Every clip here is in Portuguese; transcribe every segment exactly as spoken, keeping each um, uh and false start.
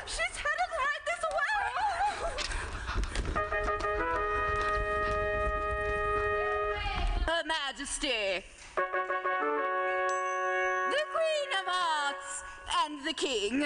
She's headed right this way! Her Majesty, the Queen of Hearts and the King.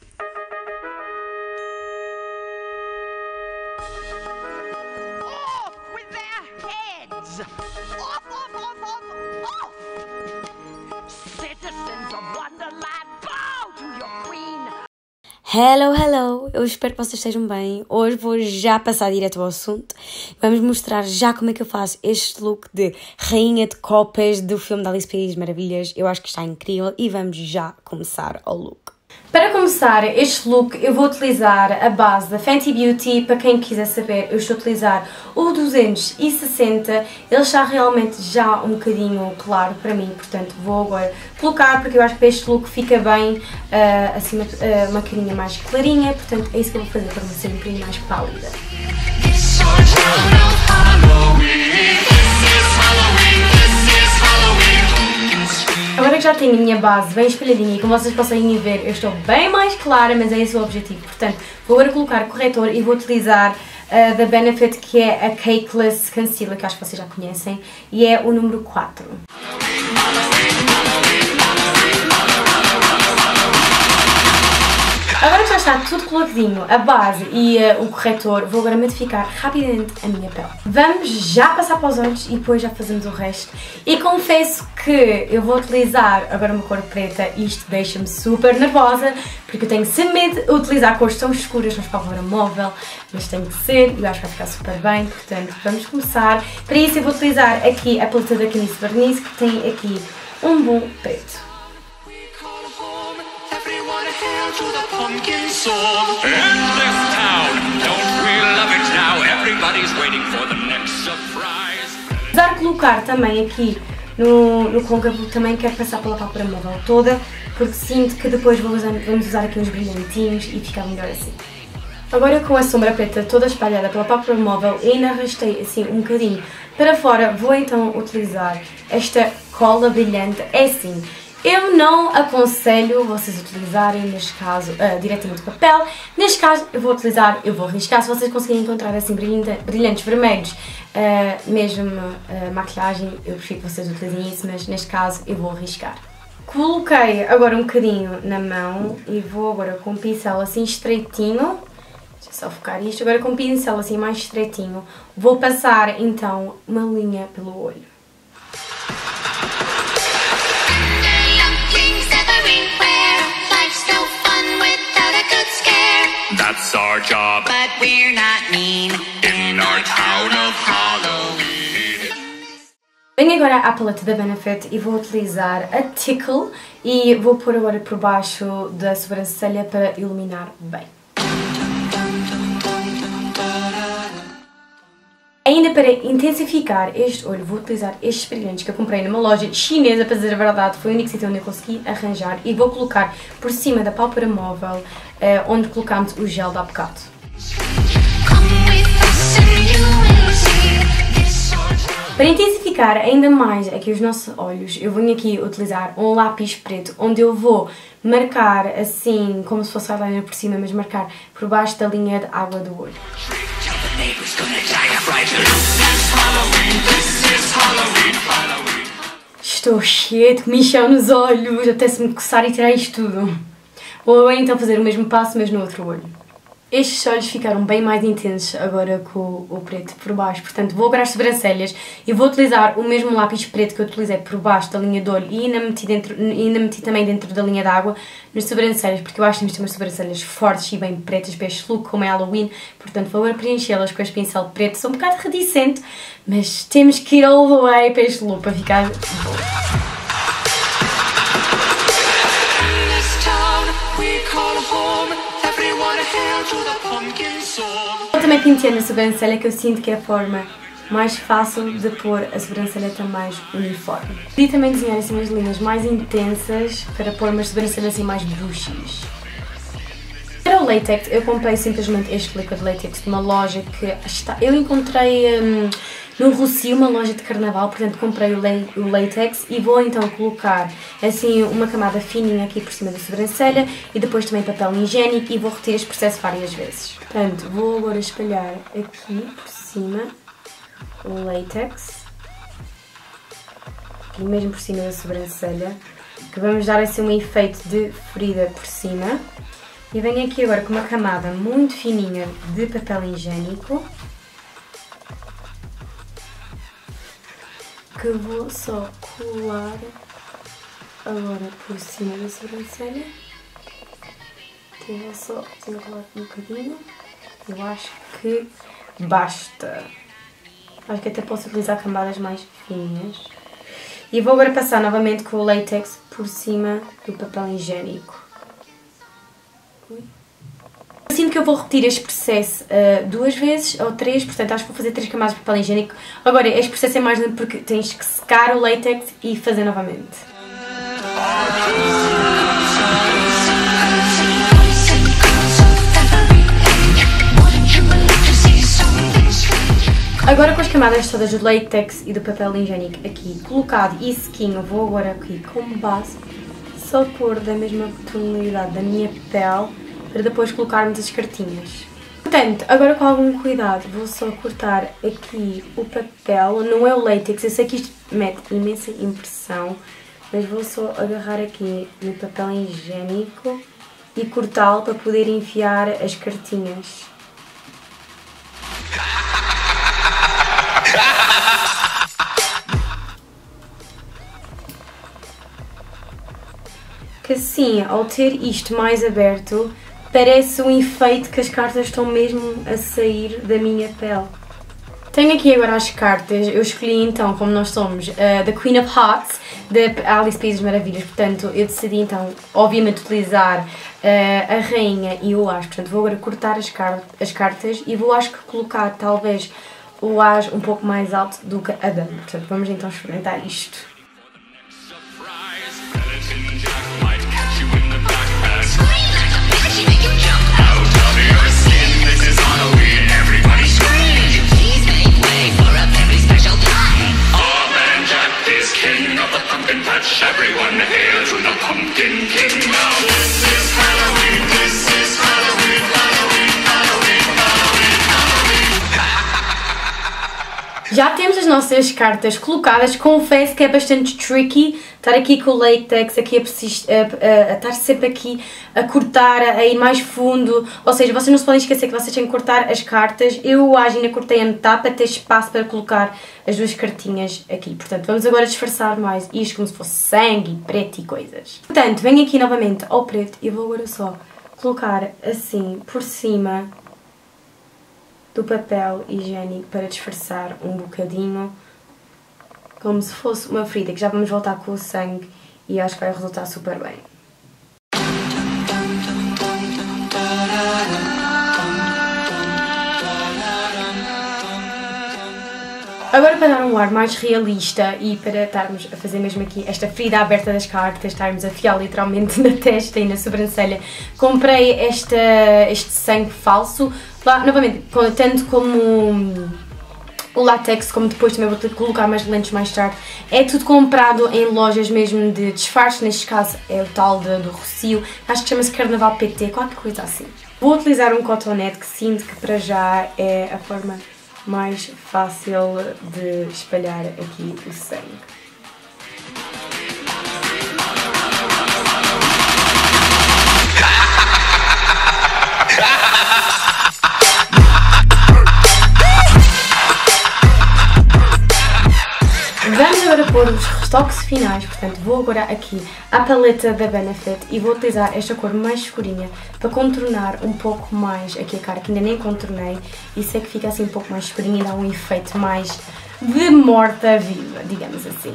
Off with their heads! Off, off, off, off, off! Citizens of Wonderland, bow to your queen! Hello, hello! Eu espero que vocês estejam bem. Hoje vou já passar direto ao assunto. Vamos mostrar já como é que eu faço este look de rainha de copas do filme da Alice País Maravilhas. Eu acho que está incrível e vamos já começar o look. Para começar este look eu vou utilizar a base da Fenty Beauty. Para quem quiser saber, eu estou a utilizar o duzentos e sessenta. Ele está realmente já um bocadinho claro para mim, portanto vou agora colocar porque eu acho que para este look fica bem uh, assim, uma, uh, uma carinha mais clarinha, portanto é isso que eu vou fazer para ser um bocadinho mais pálida. Agora que já tenho a minha base bem espalhadinha e como vocês conseguem ver, eu estou bem mais clara, mas é esse o objetivo. Portanto, vou agora colocar corretor e vou utilizar uh, da Benefit, que é a Cakeless Concealer, que acho que vocês já conhecem, e é o número quatro. Agora que já está tudo colocadinho, a base e uh, o corretor, vou agora matificar rapidamente a minha pele. Vamos já passar para os olhos e depois já fazemos o resto. E confesso que eu vou utilizar agora uma cor preta e isto deixa-me super nervosa, porque eu tenho sempre medo de utilizar cores tão escuras nos para móvel, mas tem que ser e eu acho que vai ficar super bem, portanto vamos começar. Para isso eu vou utilizar aqui a paleta da Canice Vernice, que tem aqui um bom preto. To the pumpkin song. Endless town, don't we love it now? Everybody's waiting for the next surprise. Apesar de colocar também aqui no, no côncavo, também quero passar pela pálpebra móvel toda, porque sinto que depois vou usar, vamos usar aqui uns brilhantinhos e ficar melhor assim. Agora com a sombra preta toda espalhada pela pálpebra móvel e ainda arrastei assim um bocadinho para fora, vou então utilizar esta cola brilhante. É assim, eu não aconselho vocês utilizarem, neste caso, uh, diretamente papel. Neste caso, eu vou utilizar, eu vou arriscar, se vocês conseguirem encontrar assim brilhante, brilhantes vermelhos, uh, mesmo uh, maquilhagem, eu prefiro que vocês utilizem isso, mas neste caso eu vou arriscar. Coloquei agora um bocadinho na mão e vou agora com um pincel assim estreitinho, deixa eu só focar isto, agora com um pincel assim mais estreitinho, vou passar então uma linha pelo olho. That's our job, But we're not mean in our town of Halloween. Venho agora à paleta da Benefit e vou utilizar a Tickle e vou pôr agora por baixo da sobrancelha para iluminar bem. Ainda para intensificar este olho, vou utilizar estes brilhantes que eu comprei numa loja chinesa, para dizer a verdade, foi o único sítio onde eu consegui arranjar, e vou colocar por cima da pálpebra móvel, eh, onde colocámos o gel de há bocado. Para intensificar ainda mais aqui os nossos olhos, eu venho aqui utilizar um lápis preto, onde eu vou marcar assim, como se fosse eyeliner por cima, mas marcar por baixo da linha de água do olho. Estou cheia de comichão nos olhos, até-se-me coçar e tirar isto tudo. Vou então fazer o mesmo passo, mas no outro olho. Estes olhos ficaram bem mais intensos agora com o preto por baixo, portanto vou agora às sobrancelhas e vou utilizar o mesmo lápis preto que eu utilizei por baixo da linha de olho e ainda meti, dentro, ainda meti também dentro da linha d'água nas sobrancelhas, porque eu acho que temos de ter umas sobrancelhas fortes e bem pretas para este look, como é Halloween, portanto vou agora preenchê-las com este pincel preto. Sou um bocado reticente, mas temos que ir all the way para este look para ficar boa. Eu também pintei na sobrancelha, que eu sinto que é a forma mais fácil de pôr a sobrancelha tão mais uniforme. E também desenhar assim umas linhas mais intensas para pôr umas sobrancelhas assim mais bushies. Para o latex, eu comprei simplesmente este liquid latex de uma loja que está, eu encontrei um, no Rossio, uma loja de carnaval, portanto comprei o, o látex e vou então colocar assim uma camada fininha aqui por cima da sobrancelha e depois também papel higiênico e vou repetir este processo várias vezes. Portanto, vou agora espalhar aqui por cima o látex, aqui mesmo por cima da sobrancelha, que vamos dar assim um efeito de ferida por cima. E venho aqui agora com uma camada muito fininha de papel higiênico, que vou só colar agora por cima da sobrancelha. Aqui vou só desenrolar um bocadinho. Eu acho que basta. Acho que até posso utilizar camadas mais fininhas. E vou agora passar novamente com o látex por cima do papel higiênico. Sinto que eu vou repetir este processo uh, duas vezes ou três, portanto acho que vou fazer três camadas de papel higiênico. Agora, este processo é mais lento porque tens que secar o látex e fazer novamente. Agora com as camadas todas do látex e do papel higiênico aqui colocado e sequinho, vou agora aqui como base só pôr da mesma tonalidade da minha pele para depois colocarmos as cartinhas. Portanto, agora com algum cuidado vou só cortar aqui o papel, não é o látex, eu sei que isto mete imensa impressão, mas vou só agarrar aqui no papel higiênico e cortá-lo para poder enfiar as cartinhas. Que assim, ao ter isto mais aberto, parece um efeito que as cartas estão mesmo a sair da minha pele. Tenho aqui agora as cartas, eu escolhi então, como nós somos, uh, The Queen of Hearts, da Alice País das Maravilhas, portanto eu decidi então, obviamente, utilizar uh, a Rainha e o As, portanto vou agora cortar as, car as cartas e vou acho que colocar talvez o As um pouco mais alto do que a Dama, portanto vamos então experimentar isto. Everyone hail to the Pumpkin King now. This is Halloween, this is Halloween, Halloween, Halloween, Halloween, Halloween. Já temos as nossas cartas colocadas, confesso que é bastante tricky estar aqui com o látex, aqui a, a, a, a estar sempre aqui a cortar, a ir mais fundo, ou seja, vocês não se podem esquecer que vocês têm que cortar as cartas. Eu ainda cortei a metade para ter espaço para colocar as duas cartinhas aqui, portanto vamos agora disfarçar mais isto como se fosse sangue, preto e coisas. Portanto, venho aqui novamente ao preto e vou agora só colocar assim por cima do papel higiênico para disfarçar um bocadinho, como se fosse uma ferida, que já vamos voltar com o sangue e acho que vai resultar super bem. Agora, para dar um ar mais realista e para estarmos a fazer mesmo aqui esta ferida aberta das cartas, estarmos a fiar literalmente na testa e na sobrancelha, comprei esta, este sangue falso, lá, novamente, tanto como o látex, como depois também vou ter que colocar mais lentes mais tarde. É tudo comprado em lojas mesmo de disfarce, neste caso é o tal de, do Rossio, acho que chama-se Carnaval P T, qualquer coisa assim. Vou utilizar um cotonete que sinto que para já é a forma mais fácil de espalhar aqui o sangue. Vamos agora pôr os retoques finais, portanto vou agora aqui à paleta da Benefit e vou utilizar esta cor mais escurinha para contornar um pouco mais aqui a cara, que ainda nem contornei, e sei que fica assim um pouco mais escurinha e dá um efeito mais de morta-viva, digamos assim.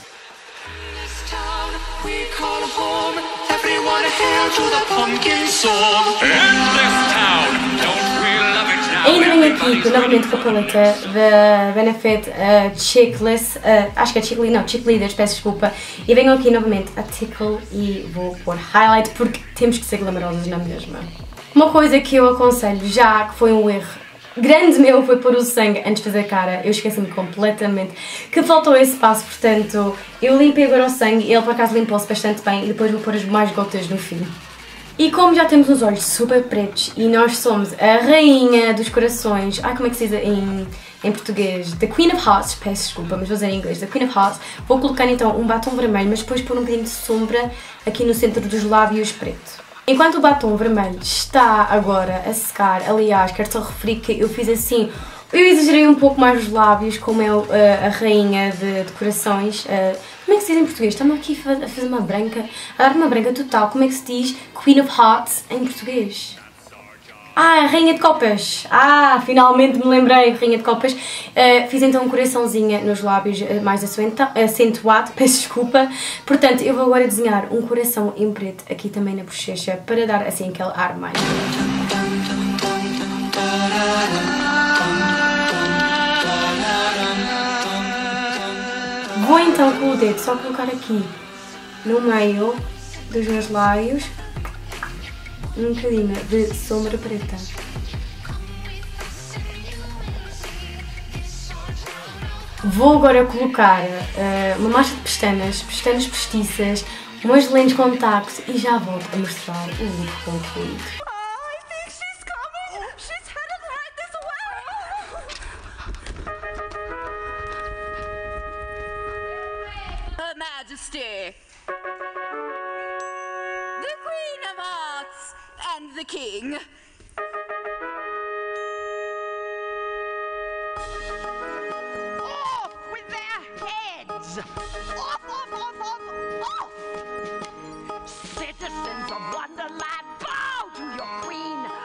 Ainda venho aqui novamente com a paleta da Benefit uh, Chickless, uh, acho que é Chick, não, Chick Leaders, peço desculpa, e venho aqui novamente a Tickle e vou pôr highlight porque temos que ser glamourosas na mesma. Uma coisa que eu aconselho já, que foi um erro grande meu foi pôr o sangue antes de fazer a cara. Eu esqueci-me completamente que faltou esse passo, portanto eu limpei agora o sangue e ele por acaso limpou-se bastante bem e depois vou pôr as mais gotas no fim. E como já temos os olhos super pretos e nós somos a rainha dos corações, ai como é que se diz em, em português? The Queen of Hearts, peço desculpa, mas vou dizer em inglês, The Queen of Hearts, vou colocar então um batom vermelho, mas depois pôr um bocadinho de sombra aqui no centro dos lábios preto. Enquanto o batom vermelho está agora a secar, aliás, quero só referir que eu fiz assim, eu exagerei um pouco mais os lábios, como é uh, a rainha de, de corações. Uh, como é que se diz em português? Estamos aqui a fazer uma branca, a dar uma branca total. Como é que se diz Queen of Hearts em português? Ah, rainha de copas. Ah, finalmente me lembrei, rainha de copas. Uh, fiz então um coraçãozinho nos lábios uh, mais acentuado, peço desculpa. Portanto, eu vou agora desenhar um coração em preto aqui também na bochecha para dar assim aquele ar mais. Vou então com o dedo só colocar aqui no meio dos meus lábios um bocadinho de sombra preta. Vou agora colocar uh, uma máscara de pestanas, pestanas postiças, umas lentes de contacto e já volto a mostrar o look concluído. Her Majesty, the Queen of Hearts and the King. Off with their heads!